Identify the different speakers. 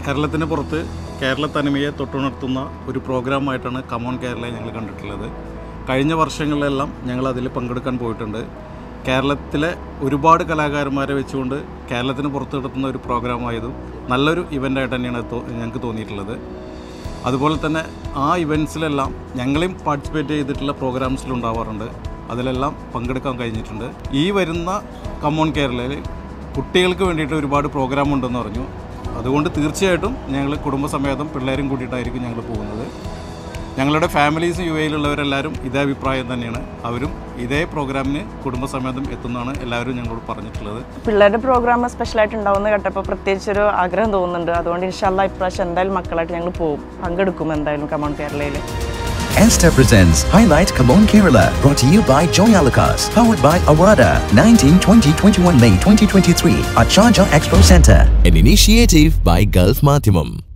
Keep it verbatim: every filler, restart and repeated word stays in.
Speaker 1: കേരളത്തിന് പുറത്ത് കേരള തനിമയെ തൊട്ടുണർത്തുന്ന ഒരു പ്രോഗ്രാമായിട്ടാണ് കമോൺ കേരളയെ ഞങ്ങൾ കണ്ടിട്ടുള്ളത്. കഴിഞ്ഞ വർഷങ്ങളിലെല്ലാം ഞങ്ങൾ അതിൽ പങ്കെടുക്കാൻ പോയിട്ടുണ്ട്. കേരളത്തിലെ ഒരുപാട് കലാകാരന്മാരെ വെച്ചുകൊണ്ട് കേരളത്തിന് പുറത്ത് നടത്തുന്ന ഒരു പ്രോഗ്രാമായതും നല്ലൊരു ഇവൻ്റായിട്ട് തന്നെയാണ് ഞങ്ങൾക്ക് തോന്നിയിട്ടുള്ളത്. അതുപോലെ തന്നെ ആ ഇവൻറ്റ്സിലെല്ലാം ഞങ്ങളെയും പാർട്ടിസിപ്പേറ്റ് ചെയ്തിട്ടുള്ള പ്രോഗ്രാംസിലുണ്ടാവാറുണ്ട്. അതിലെല്ലാം പങ്കെടുക്കാൻ കഴിഞ്ഞിട്ടുണ്ട്. ഈ വരുന്ന കമോൺ കേരളയിൽ കുട്ടികൾക്ക് വേണ്ടിയിട്ട് ഒരുപാട് പ്രോഗ്രാം ഉണ്ടെന്ന് പറഞ്ഞു. അതുകൊണ്ട് തീർച്ചയായിട്ടും ഞങ്ങൾ കുടുംബസമേതം പിള്ളേരും കൂട്ടിയിട്ടായിരിക്കും ഞങ്ങൾ പോകുന്നത്. ഞങ്ങളുടെ ഫാമിലീസ് യു എയിലുള്ളവരെല്ലാവരും ഇതേ അഭിപ്രായം തന്നെയാണ്. അവരും ഇതേ പ്രോഗ്രാമിന് കുടുംബസമേതം എത്തുന്നതാണ് എല്ലാവരും ഞങ്ങളോട് പറഞ്ഞിട്ടുള്ളത്.
Speaker 2: പിള്ളേരുടെ പ്രോഗ്രാം സ്പെഷ്യലായിട്ട് ഉണ്ടാവുമെന്ന് കേട്ടപ്പോൾ പ്രത്യേകിച്ചൊരു ആഗ്രഹം തോന്നുന്നുണ്ട്. അതുകൊണ്ട് ഇൻഷാല്ലാ ഇപ്രാവശ്യം എന്തായാലും മക്കളായിട്ട് ഞങ്ങൾ പോകും, പങ്കെടുക്കും എന്തായാലും കമോൺ കേരളയിൽ.
Speaker 3: Esther presents Highlight Kemon Kerala, brought to you by Joy Alucas, powered by Awada, nineteen, twenty, twenty-one May twenty twenty-three at Sharjah Expo Centre, an initiative by Gulf Mathimam.